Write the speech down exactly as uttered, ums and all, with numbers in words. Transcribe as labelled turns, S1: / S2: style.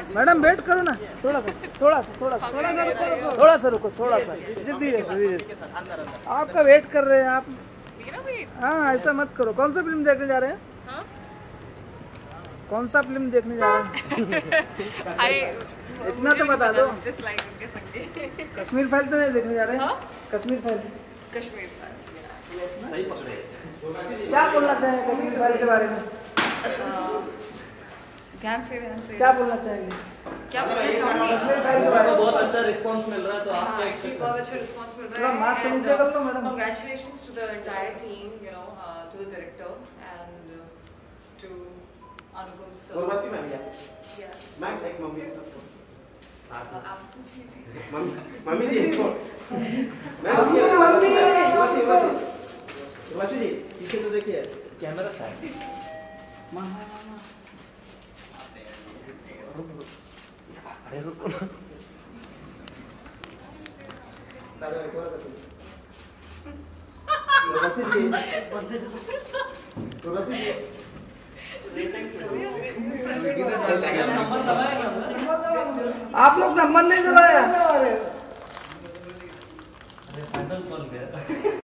S1: Madam wait करो ना, थोड़ा सा थोड़ा सा थोड़ा सा थोड़ा सा रुको थोड़ा सा रुको थोड़ा सा धीरे धीरे आपका वेट कर रहे हैं आप। हाँ ऐसा मत करो। कौन सा फिल्म देखने जा रहे हैं? हा? कौन सा फिल्म देखने जा रहे हैं? इतना तो बता दो। कश्मीर फाइल तो नहीं देखने जा रहे हैं? कश्मीर फाइल कश्मीर फाइल क्या बोलना चाहेंगे कश्मीर फाइल के बारे में? ध्यान से ध्यान से क्या बोलना चाहेंगे? क्या बोलना चाहूँगी? कश्मीर फाइल के बारे में बहुत अच्छा रिस्पांस मिल रहा है, तो आप क्या एक्सपेक्ट बहुत अच्छा रिस्पांस मिल रहा है। मार्क्स नीचे कर लो madam. Congratulations to the entire team, you know, to the director and to Anupam sir. और वसी मैम या यस मैम एक मम्मी आप पूछ लीजिए। मम्मी जी मम्मी मम्मी वसी वसी वसी जी पीछे तो देखिए कैमरा साइड मामा अरे रुको ना दादा एक और वसी जी वसी जी आप लोग नंबर नहीं दबाया।